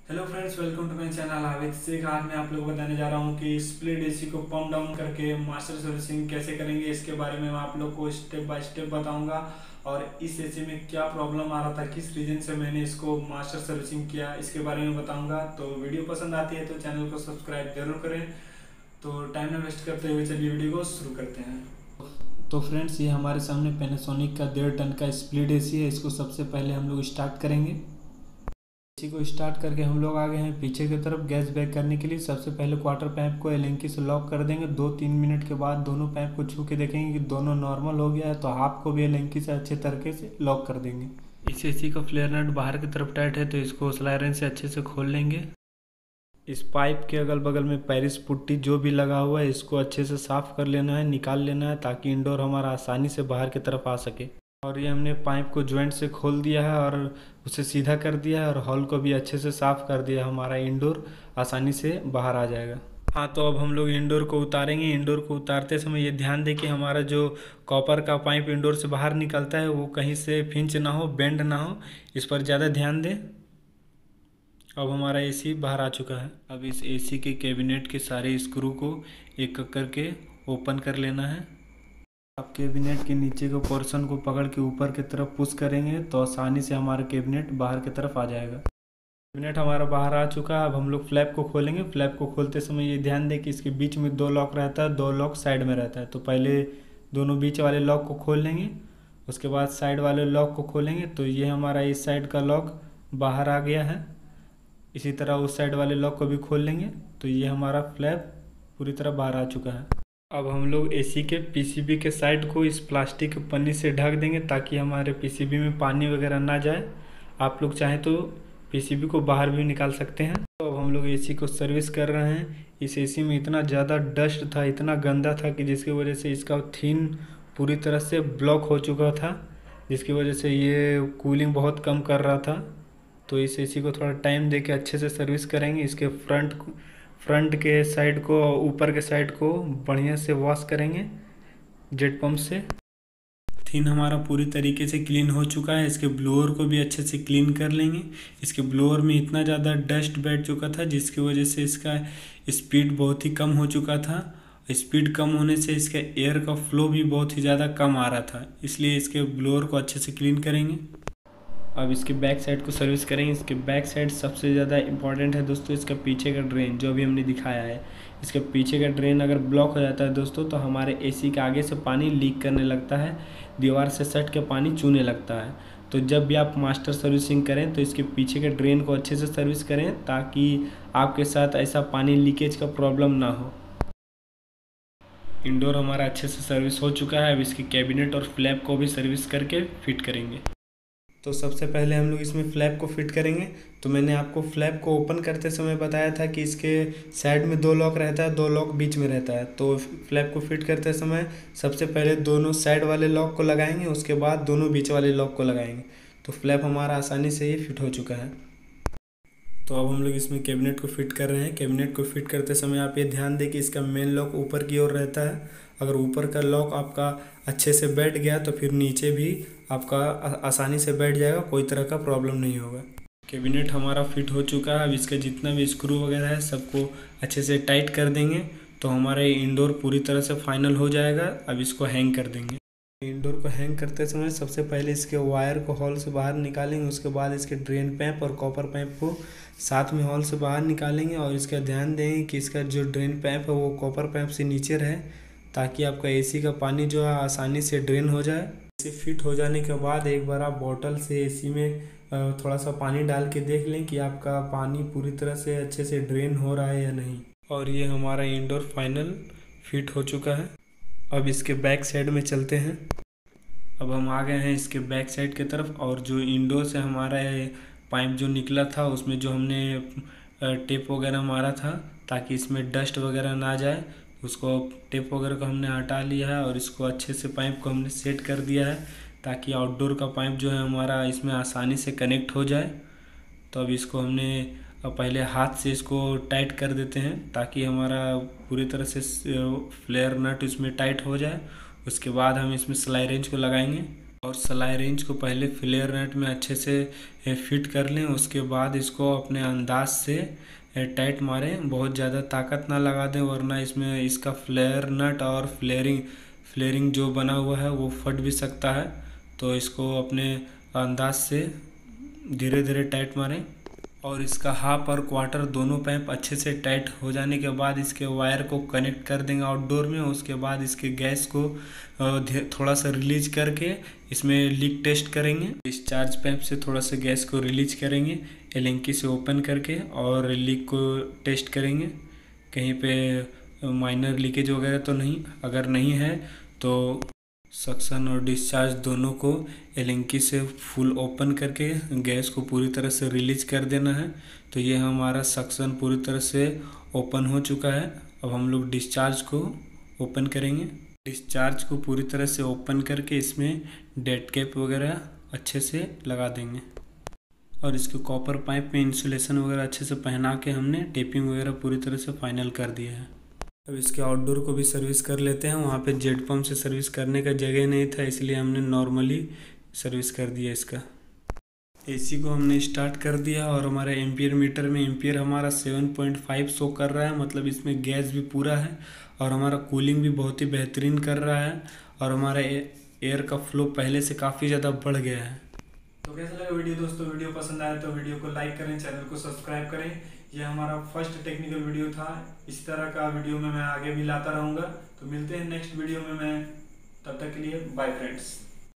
Hello friends, welcome to my channel Havid Sheikh. आज मैं आप लोगों को बताने जा रहा हूँ कि स्प्लिट एसी को पंप डाउन करके मास्टर सर्विसिंग कैसे करेंगे। इसके बारे में मैं आप लोग को स्टेप बाय स्टेप बताऊंगा और इस एसी में क्या प्रॉब्लम आ रहा था, किस रीजन से मैंने इसको मास्टर सर्विसिंग किया, इसके बारे में बताऊंगा। तो वीडियो पसंद आती है तो चैनल को सब्सक्राइब जरूर करें। तो टाइम न वेस्ट करते हुए चलिए वीडियो को शुरू करते हैं। तो फ्रेंड्स, ये हमारे सामने पैनासोनिक का 1.5 टन का स्प्लिट एसी है। इसको सबसे पहले हम लोग स्टार्ट करेंगे। इसी को स्टार्ट करके हम लोग आ गए हैं पीछे की तरफ गैस बैक करने के लिए। सबसे पहले क्वार्टर पैप को एलेंकी से लॉक कर देंगे। 2-3 मिनट के बाद दोनों पैप को छू के देखेंगे कि दोनों नॉर्मल हो गया है तो हाफ को भी एलेंकी से अच्छे तरीके से लॉक कर देंगे। इस एसी का फ्लेयर नट बाहर की तरफ टाइट है तो इसको स्लाइरन से अच्छे से खोल लेंगे। इस पाइप के अगल बगल में पेरिस पुट्टी जो भी लगा हुआ है इसको अच्छे से साफ़ कर लेना है, निकाल लेना है, ताकि इंडोर हमारा आसानी से बाहर की तरफ आ सके। और ये हमने पाइप को जॉइंट से खोल दिया है और उसे सीधा कर दिया है और हॉल को भी अच्छे से साफ़ कर दिया। हमारा इंडोर आसानी से बाहर आ जाएगा। हाँ, तो अब हम लोग इंडोर को उतारेंगे। इंडोर को उतारते समय ये ध्यान दें कि हमारा जो कॉपर का पाइप इंडोर से बाहर निकलता है वो कहीं से फिंच ना हो, बेंड ना हो, इस पर ज़्यादा ध्यान दें। अब हमारा एसी बाहर आ चुका है। अब इस एसी के कैबिनेट के सारे स्क्रू को एक एक करके ओपन कर लेना है। आप कैबिनेट के नीचे के पोर्शन को पकड़ के ऊपर की तरफ पुश करेंगे तो आसानी से हमारा कैबिनेट बाहर की तरफ आ जाएगा। कैबिनेट हमारा बाहर आ चुका है। अब हम लोग फ्लैप को खोलेंगे। फ्लैप को खोलते समय ये ध्यान दें कि इसके बीच में 2 लॉक रहता है, 2 लॉक साइड में रहता है। तो पहले दोनों बीच वाले लॉक को खोल लेंगे, उसके बाद साइड वाले लॉक को खोलेंगे। तो ये हमारा इस साइड का लॉक बाहर आ गया है। इसी तरह उस साइड वाले लॉक को भी खोल लेंगे तो ये हमारा फ्लैप पूरी तरह बाहर आ चुका है। अब हम लोग एसी के पीसीबी के साइड को इस प्लास्टिक के पन्नी से ढक देंगे ताकि हमारे पीसीबी में पानी वगैरह ना जाए। आप लोग चाहें तो पीसीबी को बाहर भी निकाल सकते हैं। तो अब हम लोग एसी को सर्विस कर रहे हैं। इस एसी में इतना ज़्यादा डस्ट था, इतना गंदा था कि जिसकी वजह से इसका थिन पूरी तरह से ब्लॉक हो चुका था, जिसकी वजह से ये कूलिंग बहुत कम कर रहा था। तो इस एसी को थोड़ा टाइम दे के अच्छे से सर्विस करेंगे। इसके फ्रंट के साइड को और ऊपर के साइड को बढ़िया से वॉश करेंगे जेट पंप से। थिन हमारा पूरी तरीके से क्लीन हो चुका है। इसके ब्लोअर को भी अच्छे से क्लीन कर लेंगे। इसके ब्लोअर में इतना ज़्यादा डस्ट बैठ चुका था जिसकी वजह से इसका स्पीड बहुत ही कम हो चुका था। स्पीड कम होने से इसका एयर का फ्लो भी बहुत ही ज़्यादा कम आ रहा था, इसलिए इसके ब्लोअर को अच्छे से क्लीन करेंगे। अब इसके बैक साइड को सर्विस करेंगे। इसके बैक साइड सबसे ज़्यादा इंपॉर्टेंट है दोस्तों, इसका पीछे का ड्रेन जो अभी हमने दिखाया है। इसके पीछे का ड्रेन अगर ब्लॉक हो जाता है दोस्तों तो हमारे एसी के आगे से पानी लीक करने लगता है, दीवार से सट के पानी चूने लगता है। तो जब भी आप मास्टर सर्विसिंग करें तो इसके पीछे के ड्रेन को अच्छे से सर्विस करें ताकि आपके साथ ऐसा पानी लीकेज का प्रॉब्लम ना हो। इंडोर हमारा अच्छे से सर्विस हो चुका है। अब इसके कैबिनेट और फ्लैप को भी सर्विस करके फिट करेंगे। तो सबसे पहले हम लोग इसमें फ्लैप को फिट करेंगे। तो मैंने आपको फ्लैप को ओपन करते समय बताया था कि इसके साइड में 2 लॉक रहता है, 2 लॉक बीच में रहता है। तो फ्लैप को फिट करते समय सबसे पहले दोनों साइड वाले लॉक को लगाएंगे, उसके बाद दोनों बीच वाले लॉक को लगाएंगे। तो फ्लैप हमारा आसानी से ही फिट हो चुका है। तो अब हम लोग इसमें कैबिनेट को फिट कर रहे हैं। कैबिनेट को फिट करते समय आप ये ध्यान दें कि इसका मेन लॉक ऊपर की ओर रहता है। अगर ऊपर का लॉक आपका अच्छे से बैठ गया तो फिर नीचे भी आपका आसानी से बैठ जाएगा, कोई तरह का प्रॉब्लम नहीं होगा। कैबिनेट हमारा फिट हो चुका है। अब इसका जितना भी स्क्रू वगैरह है सबको अच्छे से टाइट कर देंगे तो हमारा इंडोर पूरी तरह से फाइनल हो जाएगा। अब इसको हैंग कर देंगे। इंडोर को हैंग करते समय सबसे पहले इसके वायर को हॉल से बाहर निकालेंगे, उसके बाद इसके ड्रेन पैप और कॉपर पैप को साथ में हॉल से बाहर निकालेंगे। और इसका ध्यान देंगे कि इसका जो ड्रेन पैप है वो कॉपर पैप से नीचे रहे ताकि आपका एसी का पानी जो है आसानी से ड्रेन हो जाए। इसे फिट हो जाने के बाद एक बार आप बॉटल से एसी में थोड़ा सा पानी डाल के देख लें कि आपका पानी पूरी तरह से अच्छे से ड्रेन हो रहा है या नहीं। और ये हमारा इंडोर फाइनल फिट हो चुका है। अब इसके बैक साइड में चलते हैं। अब हम आ गए हैं इसके बैक साइड की तरफ। और जो इंडोर से हमारा पाइप जो निकला था उसमें जो हमने टेप वगैरह मारा था ताकि इसमें डस्ट वगैरह ना जाए, उसको टेप वगैरह को हमने हटा लिया है और इसको अच्छे से पाइप को हमने सेट कर दिया है ताकि आउटडोर का पाइप जो है हमारा इसमें आसानी से कनेक्ट हो जाए। तो अब इसको हमने पहले हाथ से इसको टाइट कर देते हैं ताकि हमारा पूरी तरह से फ्लेयर नट इसमें टाइट हो जाए। उसके बाद हम इसमें स्लाई रेंच को लगाएंगे। और सलाई रेंज को पहले फ्लेयर नट में अच्छे से फिट कर लें। उसके बाद इसको अपने अंदाज से टाइट मारें, बहुत ज़्यादा ताकत ना लगा दें, वरना इसमें इसका फ्लेयर नट और फ्लेयरिंग जो बना हुआ है वो फट भी सकता है। तो इसको अपने अंदाज से धीरे धीरे टाइट मारें। और इसका हाफ और क्वार्टर दोनों पाइप अच्छे से टाइट हो जाने के बाद इसके वायर को कनेक्ट कर देंगे आउटडोर में। उसके बाद इसके गैस को थोड़ा सा रिलीज करके इसमें लीक टेस्ट करेंगे। डिस्चार्ज पाइप से थोड़ा सा गैस को रिलीज करेंगे एलेंकी से ओपन करके, और लीक को टेस्ट करेंगे कहीं पे माइनर लीकेज वगैरह तो नहीं। अगर नहीं है तो सक्शन और डिस्चार्ज दोनों को एलेंकी से फुल ओपन करके गैस को पूरी तरह से रिलीज कर देना है। तो ये हमारा सक्शन पूरी तरह से ओपन हो चुका है। अब हम लोग डिस्चार्ज को ओपन करेंगे। डिस्चार्ज को पूरी तरह से ओपन करके इसमें डेड कैप वगैरह अच्छे से लगा देंगे, और इसके कॉपर पाइप में इंसुलेशन वगैरह अच्छे से पहना के हमने टेपिंग वगैरह पूरी तरह से फाइनल कर दिया है। अब इसके आउटडोर को भी सर्विस कर लेते हैं। वहाँ पे जेट पम्प से सर्विस करने का जगह नहीं था, इसलिए हमने नॉर्मली सर्विस कर दिया इसका। एसी को हमने स्टार्ट कर दिया और हमारे एम्पियर मीटर में एम्पियर हमारा 7.5 शो कर रहा है, मतलब इसमें गैस भी पूरा है और हमारा कूलिंग भी बहुत ही बेहतरीन कर रहा है, और हमारा एयर का फ्लो पहले से काफ़ी ज़्यादा बढ़ गया है। तो कैसा लगा वीडियो दोस्तों? वीडियो पसंद आया तो वीडियो को लाइक करें, चैनल को सब्सक्राइब करें। यह हमारा फर्स्ट टेक्निकल वीडियो था। इस तरह का वीडियो में मैं आगे भी लाता रहूँगा। तो मिलते हैं नेक्स्ट वीडियो में। मैं तब तक के लिए बाय फ्रेंड्स।